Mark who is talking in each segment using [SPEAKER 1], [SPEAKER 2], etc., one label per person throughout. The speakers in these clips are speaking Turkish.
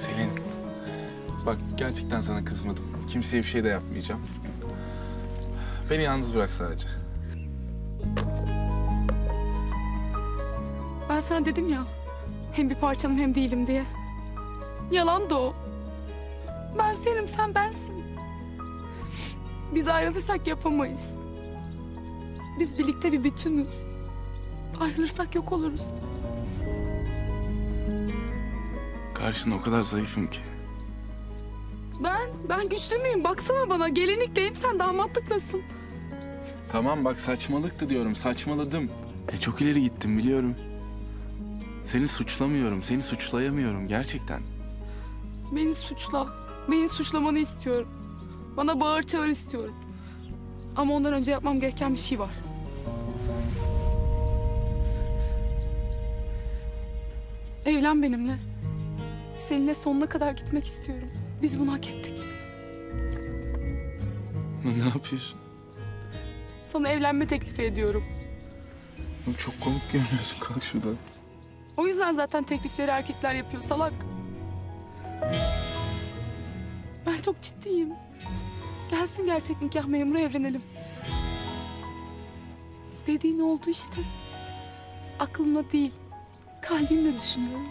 [SPEAKER 1] Selin, bak gerçekten sana kızmadım. Kimseye bir şey de yapmayacağım. Beni yalnız bırak sadece.
[SPEAKER 2] Ben sana dedim ya, hem bir parçanım hem değilim diye. Yalan da o. Ben senim, sen bensin. Biz ayrılırsak yapamayız. Biz birlikte bir bütünüz. Ayrılırsak yok oluruz.
[SPEAKER 1] Karşında o kadar zayıfım ki.
[SPEAKER 2] Ben güçlü müyüm? Baksana bana, gelinlikleyim, sen damatlıklasın.
[SPEAKER 1] Tamam bak saçmalıktı diyorum, saçmaladım. Çok ileri gittim biliyorum. Seni suçlamıyorum, seni suçlayamıyorum gerçekten.
[SPEAKER 2] Beni suçla, beni suçlamanı istiyorum. Bana bağır çağır istiyorum. Ama ondan önce yapmam gereken bir şey var. Evlen benimle. Seninle sonuna kadar gitmek istiyorum. Biz bunu hak ettik.
[SPEAKER 1] Ne yapıyorsun?
[SPEAKER 2] Sana evlenme teklifi ediyorum.
[SPEAKER 1] Çok komik görünüyorsun, kalk şuradan.
[SPEAKER 2] O yüzden zaten teklifleri erkekler yapıyor salak. Ben çok ciddiyim. Gelsin gerçek nikah memuru, evlenelim. Dediğin oldu işte. Aklımla değil, kalbimle düşünüyorum.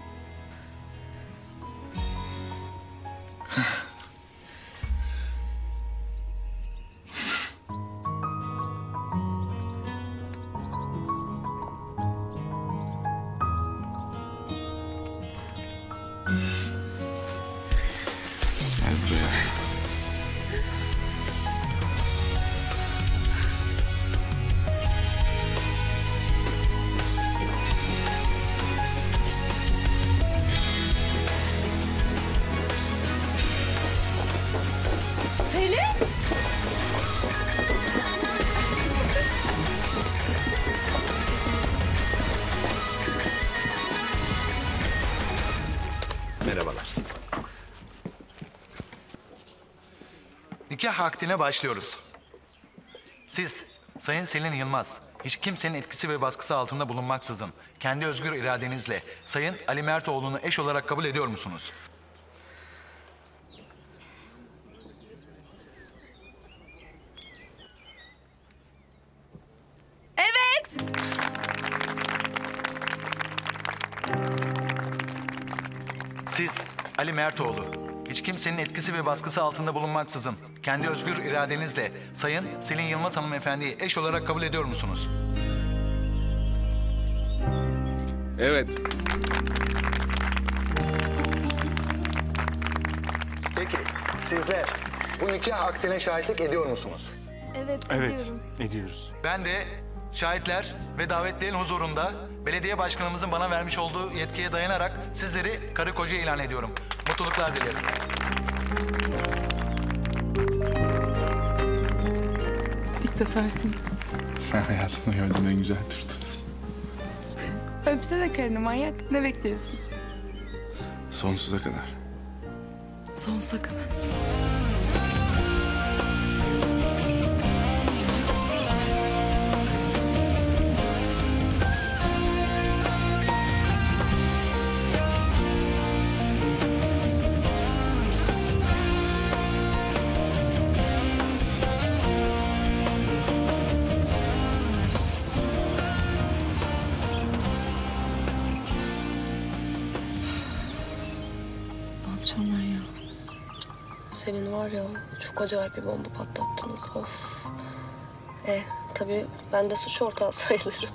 [SPEAKER 1] Gel buraya.
[SPEAKER 2] Selin!
[SPEAKER 3] Merhabalar. Nikah akdine başlıyoruz. Siz, Sayın Selin Yılmaz, hiç kimsenin etkisi ve baskısı altında bulunmaksızın kendi özgür iradenizle Sayın Ali Mertoğlu'nu eş olarak kabul ediyor musunuz?
[SPEAKER 2] Evet!
[SPEAKER 3] Siz, Ali Mertoğlu, hiç kimsenin etkisi ve baskısı altında bulunmaksızın kendi özgür iradenizle Sayın Selin Yılmaz hanımefendiyi eş olarak kabul ediyor musunuz?
[SPEAKER 1] Evet.
[SPEAKER 3] Peki, sizler bu nikah akdine şahitlik ediyor musunuz?
[SPEAKER 2] Evet,
[SPEAKER 4] Evet,
[SPEAKER 2] ediyorum.
[SPEAKER 4] ediyoruz.
[SPEAKER 3] Ben de şahitler ve davetlilerin huzurunda belediye başkanımızın bana vermiş olduğu yetkiye dayanarak sizleri karı koca ilan ediyorum. Mutluluklar dilerim.
[SPEAKER 2] Diktatarsın.
[SPEAKER 1] Sen hayatımda gördüğüm en güzel turtasın.
[SPEAKER 2] Öpsene karını manyak. Ne bekliyorsun?
[SPEAKER 1] Sonsuza kadar.
[SPEAKER 2] Sonsuza kadar. Ne yapacağım ben ya?
[SPEAKER 5] Senin var ya, çok acayip bir bomba patlattınız. Of. Tabii ben de suç ortağı sayılırım.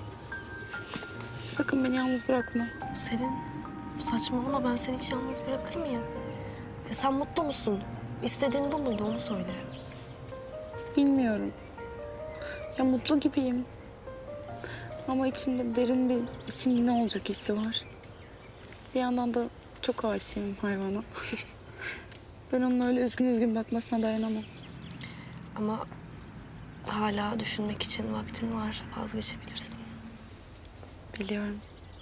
[SPEAKER 2] Sakın beni yalnız bırakma.
[SPEAKER 5] Selin, saçmalama, ben seni hiç yalnız bırakır mıyım? Sen mutlu musun? İstediğin bu muydu, onu söyle.
[SPEAKER 2] Bilmiyorum. Ya mutlu gibiyim. Ama içimde derin bir şimdi ne olacak hissi var. Bir yandan da çok aşığım hayvana. Ben onun öyle üzgün üzgün bakmasına dayanamam.
[SPEAKER 5] Ama hala düşünmek için vaktin var, vazgeçebilirsin.
[SPEAKER 2] Biliyorum.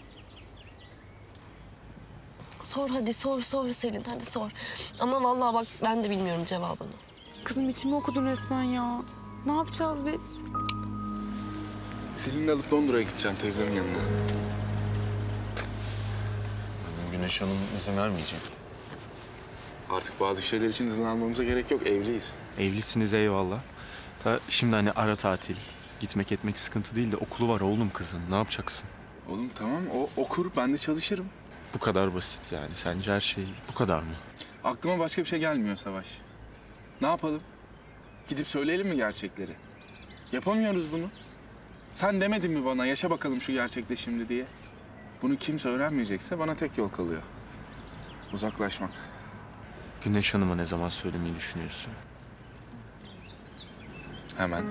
[SPEAKER 5] Sor hadi, sor Selin, hadi sor. Ama vallahi bak, ben de bilmiyorum cevabını.
[SPEAKER 2] Kızım içimi okudun resmen ya. Ne yapacağız biz?
[SPEAKER 1] Selin'i alıp Londra'ya gideceğim teyzemin yanına.
[SPEAKER 4] Güneş Hanım izin vermeyecek.
[SPEAKER 1] Artık bazı şeyler için izin almamıza gerek yok. Evliyiz.
[SPEAKER 4] Evlisiniz eyvallah. Da şimdi hani ara tatil. Gitmek etmek sıkıntı değil de okulu var oğlum kızın. Ne yapacaksın?
[SPEAKER 1] Oğlum tamam o okur, ben de çalışırım.
[SPEAKER 4] Bu kadar basit yani. Sence her şey bu kadar mı?
[SPEAKER 1] Aklıma başka bir şey gelmiyor Savaş. Ne yapalım? Gidip söyleyelim mi gerçekleri? Yapamıyoruz bunu. Sen demedin mi bana yaşa bakalım şu gerçekte şimdi diye? Bunu kimse öğrenmeyecekse bana tek yol kalıyor. Uzaklaşmak.
[SPEAKER 4] Güneş Hanım'a ne zaman söylemeyi düşünüyorsun?
[SPEAKER 1] Hemen.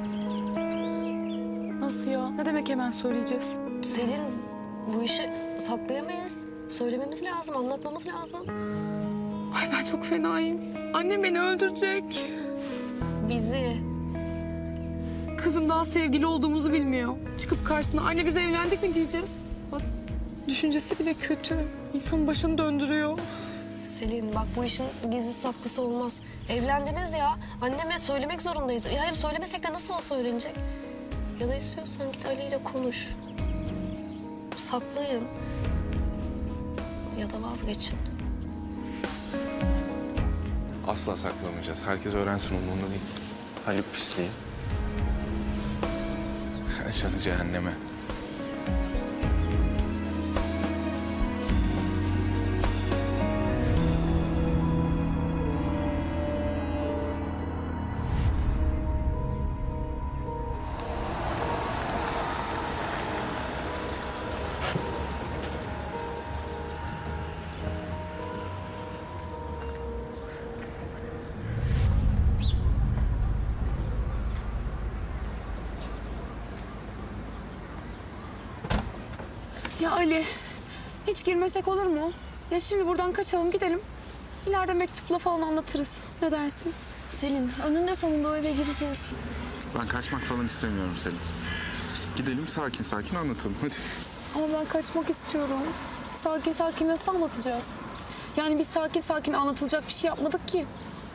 [SPEAKER 2] Nasıl ya? Ne demek hemen söyleyeceğiz?
[SPEAKER 5] Selin, bu işi saklayamayız. Söylememiz lazım, anlatmamız lazım.
[SPEAKER 2] Ay ben çok fenayım. Annem beni öldürecek.
[SPEAKER 5] Bizi.
[SPEAKER 2] Kızım daha sevgili olduğumuzu bilmiyor. Çıkıp karşısına anne biz evlendik mi diyeceğiz. Bak düşüncesi bile kötü. İnsanın başını döndürüyor.
[SPEAKER 5] Selin bak bu işin gizli saklısı olmaz. Evlendiniz ya. Anneme söylemek zorundayız. Ya hem söylemesek de nasıl olsa öğrenecek. Ya da istiyorsan git Ali ile konuş. Saklayın. Ya da vazgeçin.
[SPEAKER 1] Asla saklamayacağız. Herkes öğrensin umurumda değil.
[SPEAKER 4] Haluk pisliği.
[SPEAKER 1] Aşanı cehenneme.
[SPEAKER 2] Ya Ali, hiç girmesek olur mu? Ya şimdi buradan kaçalım gidelim. İleride mektupla falan anlatırız. Ne dersin?
[SPEAKER 5] Selin önünde sonunda o eve gireceğiz.
[SPEAKER 1] Ben kaçmak falan istemiyorum Selim. Gidelim sakin sakin anlatalım hadi.
[SPEAKER 2] Ama ben kaçmak istiyorum. Sakin sakin nasıl anlatacağız? Yani biz sakin sakin anlatılacak bir şey yapmadık ki.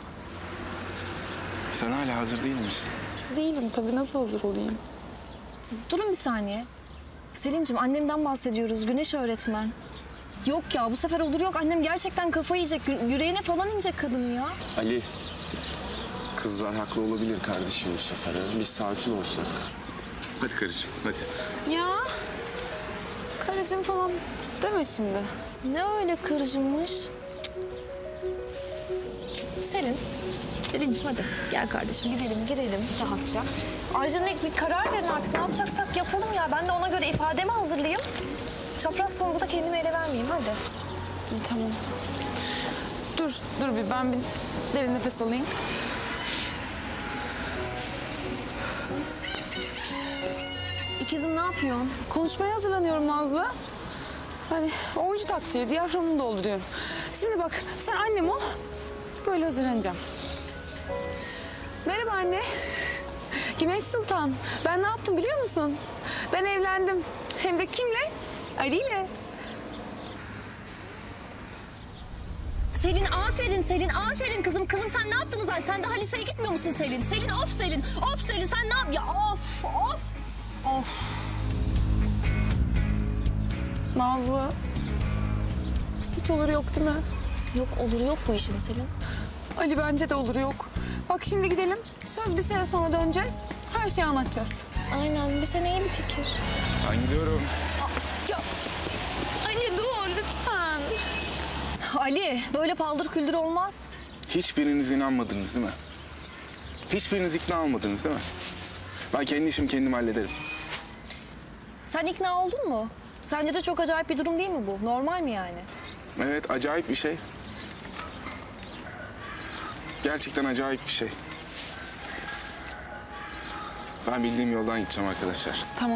[SPEAKER 1] Sen hala hazır değil misin?
[SPEAKER 2] Değilim tabii. Nasıl hazır olayım?
[SPEAKER 6] Durun bir saniye. Selin'cim annemden bahsediyoruz. Güneş öğretmen. Yok ya bu sefer olur yok. Annem gerçekten kafayı yiyecek. Yüreğine falan inecek kadın ya.
[SPEAKER 7] Ali, kızlar haklı olabilir kardeşim bu sefer. Biz sakin olsak.
[SPEAKER 1] Hadi karıcığım hadi.
[SPEAKER 2] Ya karıcığım falan deme şimdi.
[SPEAKER 6] Ne öyle kırıcıymış. Selin. Selin'cim hadi gel kardeşim gidelim girelim rahatça. Ayrıca bir karar verin artık ne yapacaksak yapalım ya. Ben de ona göre ifademi hazırlayayım. Çapraz sorguda kendimi ele vermeyeyim hadi.
[SPEAKER 2] İyi tamam. Dur bir ben bir derin nefes alayım.
[SPEAKER 6] İkizim ne yapıyorsun?
[SPEAKER 2] Konuşmaya hazırlanıyorum Nazlı. Hani oyuncu taktiği, diyaframımı dolduruyorum. Şimdi bak sen annem ol. Böyle hazırlanacağım. Merhaba anne. Güneş Sultan. Ben ne yaptım biliyor musun? Ben evlendim. Hem de kimle? Ali ile.
[SPEAKER 6] Selin aferin Selin aferin kızım. Kızım sen ne yaptın zaten? Sen daha liseye gitmiyor musun Selin? Selin of Selin. Of Selin sen ne yap? Ya of. Of.
[SPEAKER 2] Nazlı. Hiç olur yok değil mi?
[SPEAKER 6] Yok olur yok bu işin Selin.
[SPEAKER 2] Ali bence de olur yok. Bak şimdi gidelim. Söz bir sene sonra döneceğiz. Her şeyi anlatacağız.
[SPEAKER 6] Aynen bir sene iyi bir fikir.
[SPEAKER 1] Ben gidiyorum.
[SPEAKER 2] Ya Ali dur lütfen.
[SPEAKER 6] Ali böyle paldır küldür olmaz.
[SPEAKER 1] Hiçbiriniz inanmadınız değil mi? Hiçbiriniz ikna olmadınız değil mi? Ben kendi işimi kendim hallederim.
[SPEAKER 6] Sen ikna oldun mu? Sence de çok acayip bir durum değil mi bu? Normal mi yani?
[SPEAKER 1] Evet acayip bir şey. Gerçekten acayip bir şey. Ben bildiğim yoldan gideceğim arkadaşlar.
[SPEAKER 2] Tamam.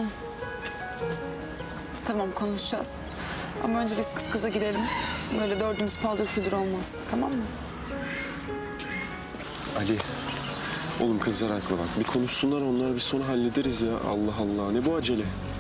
[SPEAKER 2] Tamam konuşacağız. Ama önce biz kız kıza gidelim. Böyle dördümüz paldır küldür olmaz. Tamam mı?
[SPEAKER 7] Ali, oğlum kızlar haklı bak. Bir konuşsunlar onlar, biz sonra hallederiz ya. Allah Allah, ne bu acele?